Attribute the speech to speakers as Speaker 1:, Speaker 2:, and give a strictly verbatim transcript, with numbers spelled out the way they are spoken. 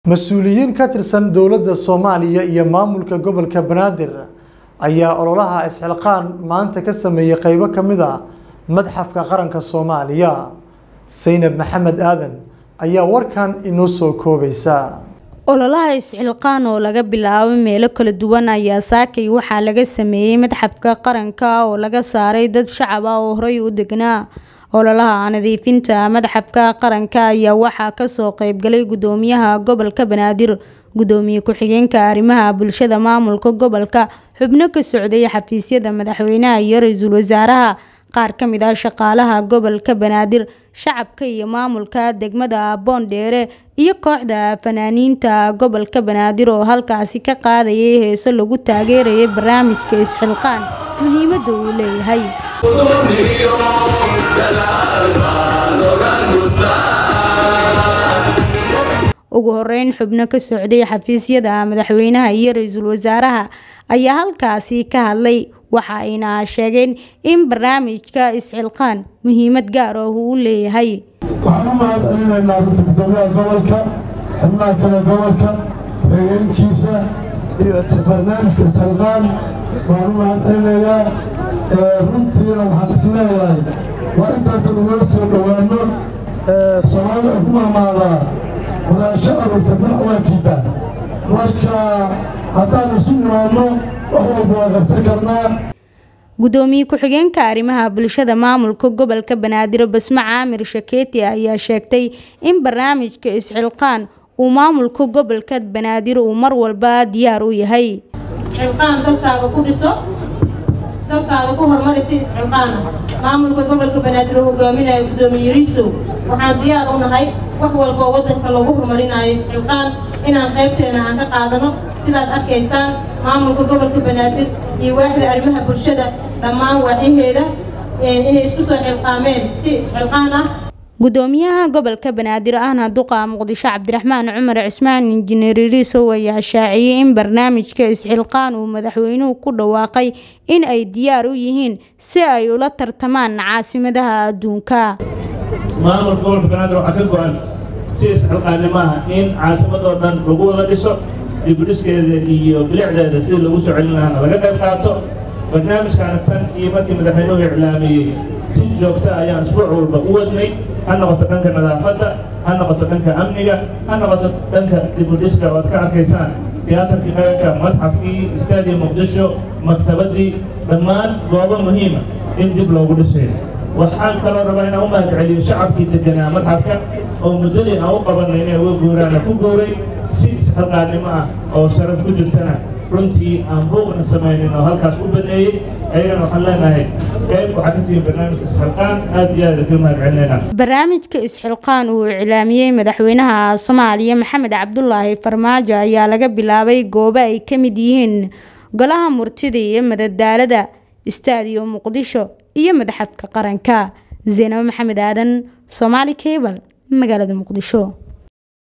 Speaker 1: Mas'uuliyiin ka tirsan dowladda Soomaaliya iyo maamulka gobolka Banaadir ayaa ololaha isxilqaan maanta ka sameeyay qaybo ka mid ah Madxafka Qaranka Soomaaliya. Zainab Maxamed Aadan ayaa warkan inoo soo koobaysa.
Speaker 2: ololaha isxilqaan oo laga bilaabo meelo kala duwan ayaa saakay waxaa laga sameeyay Madxafka Qaranka oo laga saaray dad shacab ah oo horay u degnaa. ololaha nadiifinta Madxafka Qaranka ayaa waxaa ka soo qayb galay gudoomiyaha gobolka Banaadir, gudoomiye ku-xigeenka arrimaha bulshada maamulka gobolka, xubno ka socday xafiisyada madaxweynaha iyo ra'iisul wasaaraha, qaar ka mid ah shaqaalaha gobolka Banaadir, shacabka iyo maamulka degmada Boondere iyo kooxda fanaaniinta gobolka Banaadir oo halkaasi ka qaadayay heeso lagu taageerayay barnaamijka isxilqaan muhiimadda uu leeyahay. ugu horeyn xubno ka socday xafiisyada madaxweynaha iyo ra'iisul wasaaraha ayaa halkaasi ka hadlay, waxa ayna sheegeen in barnaamijka isxilqaan muhiimad gaar ah uu leeyahay.
Speaker 3: waxaan u mahadcelinaynaa gudoomiyaha gobolka, xubnaha kale gobolka, hoggaankiisa iyo barnaamijka isxilqaan waan u mahadcelinayaa. runtiina waxaan isleeyahay waa intaas nagula soo dhowaano. Soomaalida ku mamaadaa walaasha aruurta madax waa jiitaa, marka haddaan isu nimaadno wax walba waa qabsan karnaa.
Speaker 2: gudoomiye ku-xigeenka arrimaha bulshada maamulka gobolka Banaadir Basma Caamir Shakeeti ayaa sheegtay in barnaamijka isxilqaan uu maamulka gobolka Banaadir uu mar walba diyaar u yahay.
Speaker 4: isxilqaan dadkaaga ku dhiso, dadkaaga ku horumarisi isxilqaan maamulka gobolka Banaadir uu hogaaminayo gudoomiye Riiso. waxaan diyaar u nahay wax walba oo wadanka lagu horumarinayo isxilqaan inaan qaybteena aan ka qaadano. sidaad arkaysaan maamulka gobolka Banaadir iyo waaxda arrimaha bulshada dhammaan waaxyaheeda inay isku soo xilqaameen si isxilqaan ah.
Speaker 2: gudoomiyaha gobolka Banaadir ahna duqa Muqdisho Cabdiraxmaan Cumar Cismaan Injineer Riiso ayaa shaaciyay in barnaamijka isxilqaan uu madaxweynuhu ku dhawaaqay in ay diyaar u yihiin si ay ula tartamaan caasimadaha adduunka.
Speaker 5: maamulka gobolka Banaadir waxaa ka go'an si isxilqaanimaha in caasimadoo dhan lagu wada dhiso, dibudhiskeeda iyo bilicdeeda sidii lagu soo celin lahaana laga qayb qaato. barnaamijkaana tan iyo markii madaxweynuhu iclaamiyey si joogta ayaan isbuuc walba u wadnay, ha noqoto dhanka nadaafadda, ha noqoto dhanka amniga, ha noqoto dhanka dibudhiska. waad ka arkaysaan tiyaatarkii qaranka, madxafkii, istaadii Muqdisho, maktabadii, dhammaan goobo muhiima in dib loogu dhisayo. waxaan kaloo rabaa inaan u mahadceliyo shacabkii deganaa madxafka oo muddadii aan u qabanay inay uga guuraana ku guuray si isxilqaannimo ah oo sharaf ku jirtana runtii aan buuqna samaynin oo halkaas u baneeyey. ayagana waxaan leenahay qayb waxaa ka tihiin barnaamijka isxilqaan, aad iyo aad ka mahadcelinayna.
Speaker 2: barnaamijka isxilqaan uu iclaamiyey madaxweynaha Soomaaliya Maxamed Cabdullaahi Farmaajo ayaa laga bilaabay goobo ay ka mid yihiin golaha murtida iyo madadaalada, istaadiyo Muqdisho iyo Madxafka Qaranka. Zainab Maxamed Aadan, Somali Cable, magaalada Muqdisho.